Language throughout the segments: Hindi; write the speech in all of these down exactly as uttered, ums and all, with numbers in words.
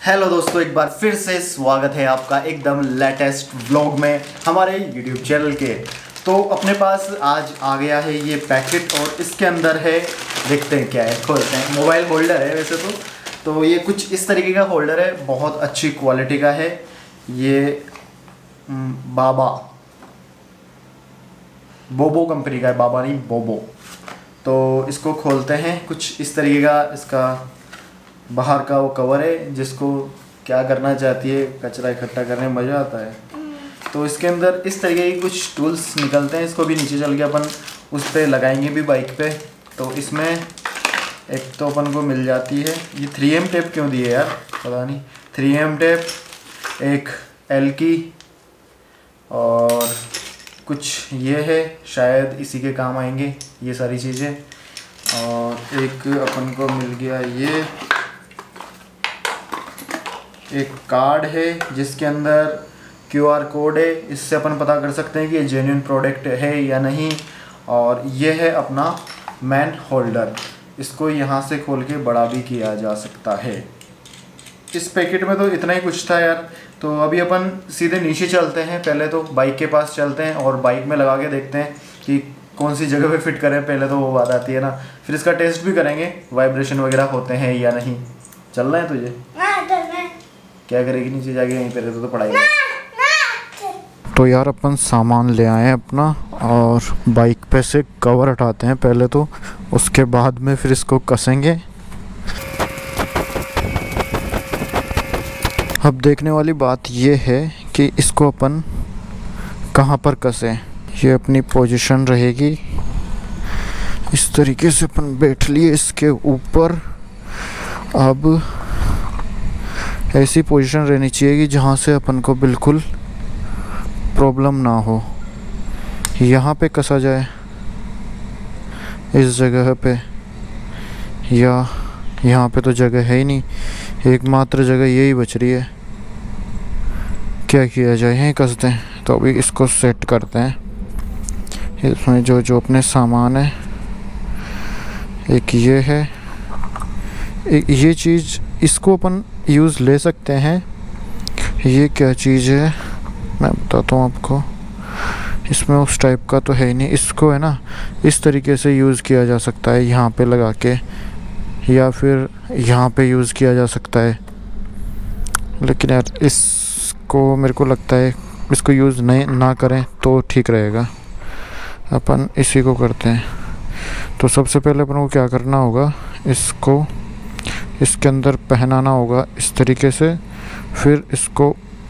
हेलो दोस्तों, एक बार फिर से स्वागत है आपका एकदम लेटेस्ट व्लॉग में हमारे यूट्यूब चैनल के। तो अपने पास आज आ गया है ये पैकेट और इसके अंदर है, देखते हैं क्या है, खोलते हैं। मोबाइल होल्डर है वैसे तो तो ये कुछ इस तरीके का होल्डर है, बहुत अच्छी क्वालिटी का है। ये बाबा बोबो कंपनी का है, बाबा नहीं बोबो। तो इसको खोलते हैं। कुछ इस तरीके का इसका बाहर का वो कवर है, जिसको क्या करना चाहती है, कचरा इकट्ठा करने में मज़ा आता है। तो इसके अंदर इस तरीके के कुछ टूल्स निकलते हैं। इसको भी नीचे चल के अपन उस पर लगाएंगे भी बाइक पे। तो इसमें एक तो अपन को मिल जाती है ये थ्री एम टेप, क्यों दी है यार पता नहीं। थ्री एम टेप, एक एल की, और कुछ ये है, शायद इसी के काम आएंगे ये सारी चीज़ें। और एक अपन को मिल गया ये एक कार्ड है जिसके अंदर क्यू आर कोड है। इससे अपन पता कर सकते हैं कि ये जेन्युइन प्रोडक्ट है या नहीं। और ये है अपना मैन होल्डर, इसको यहाँ से खोल के बड़ा भी किया जा सकता है। इस पैकेट में तो इतना ही कुछ था यार। तो अभी अपन सीधे नीचे चलते हैं, पहले तो बाइक के पास चलते हैं और बाइक में लगा के देखते हैं कि कौन सी जगह पे फिट करें। पहले तो वो बात आती है ना, फिर इसका टेस्ट भी करेंगे, वाइब्रेशन वगैरह होते हैं या नहीं। चलना है तुझे? क्या करेगी नीचे जाके? यहीं पहले तो, तो पढ़ाई। तो यार अपन सामान ले आए हैं अपना, और बाइक पे से कवर हटाते हैं पहले तो, उसके बाद में फिर इसको कसेंगे। अब देखने वाली बात ये है कि इसको अपन कहाँ पर कसें। ये अपनी पोजीशन रहेगी, इस तरीके से अपन बैठ लिए इसके ऊपर। अब ऐसी पोजीशन रहनी चाहिए कि जहाँ से अपन को बिल्कुल प्रॉब्लम ना हो। यहाँ पे कसा जाए इस जगह पे, या यहाँ पे तो जगह है ही नहीं, एकमात्र जगह यही बच रही है। क्या किया जाए? यहीं कस दें। तो अभी इसको सेट करते हैं। इसमें जो जो अपने सामान है, एक ये है, एक ये चीज़, इसको अपन यूज़ ले सकते हैं। ये क्या चीज़ है मैं बताता हूँ आपको। इसमें उस टाइप का तो है ही नहीं। इसको है ना इस तरीके से यूज़ किया जा सकता है, यहाँ पे लगा के, या फिर यहाँ पे यूज़ किया जा सकता है। लेकिन यार इसको मेरे को लगता है इसको यूज़ नहीं ना करें तो ठीक रहेगा। अपन इसी को करते हैं। तो सबसे पहले अपन को क्या करना होगा, इसको इसके अंदर पहनाना होगा इस तरीके से। फिर इसको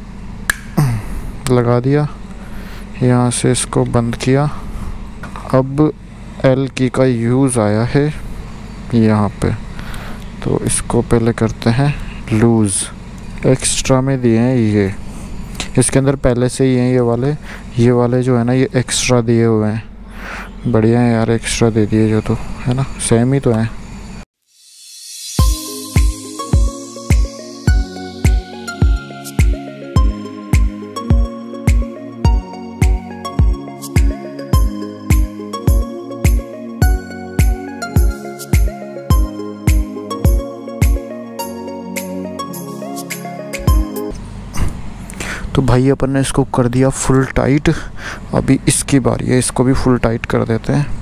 लगा दिया, यहाँ से इसको बंद किया। अब एल की का यूज़ आया है यहाँ पे, तो इसको पहले करते हैं लूज़। एक्स्ट्रा में दिए हैं ये, इसके अंदर पहले से ही हैं ये वाले। ये वाले जो है ना, ये एक्स्ट्रा दिए हुए हैं। बढ़िया है यार, एक्स्ट्रा दे दिए जो, तो है ना, सेम ही तो है। तो भाई अपन ने इसको कर दिया फुल टाइट। अभी इसकी बारी है, इसको भी फुल टाइट कर देते हैं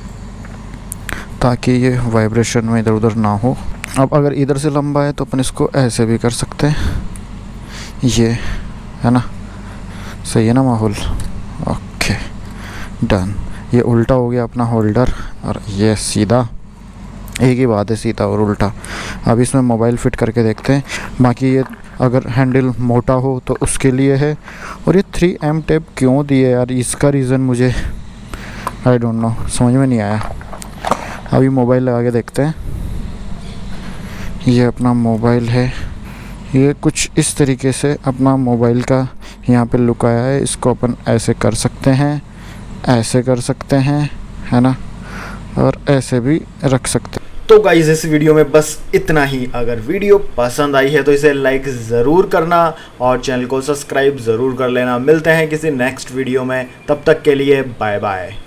ताकि ये वाइब्रेशन में इधर उधर ना हो। अब अगर इधर से लंबा है तो अपन इसको ऐसे भी कर सकते हैं, ये है ना, सही है ना माहौल? Okay done. ये उल्टा हो गया अपना होल्डर, और ये सीधा। एक ही बात है, सीधा और उल्टा। अब इसमें मोबाइल फिट करके देखते हैं। बाकी ये अगर हैंडल मोटा हो तो उसके लिए है। और ये थ्री एम टेप क्यों दिए यार, इसका रीज़न मुझे आई डोंट नो, समझ में नहीं आया। अभी मोबाइल लगा के देखते हैं। ये अपना मोबाइल है, ये कुछ इस तरीके से अपना मोबाइल का यहाँ पे लुक आया है। इसको अपन ऐसे कर सकते हैं, ऐसे कर सकते हैं, है ना, और ऐसे भी रख सकते हैं। तो गाइस इस वीडियो में बस इतना ही। अगर वीडियो पसंद आई है तो इसे लाइक ज़रूर करना और चैनल को सब्सक्राइब ज़रूर कर लेना। मिलते हैं किसी नेक्स्ट वीडियो में, तब तक के लिए बाय बाय।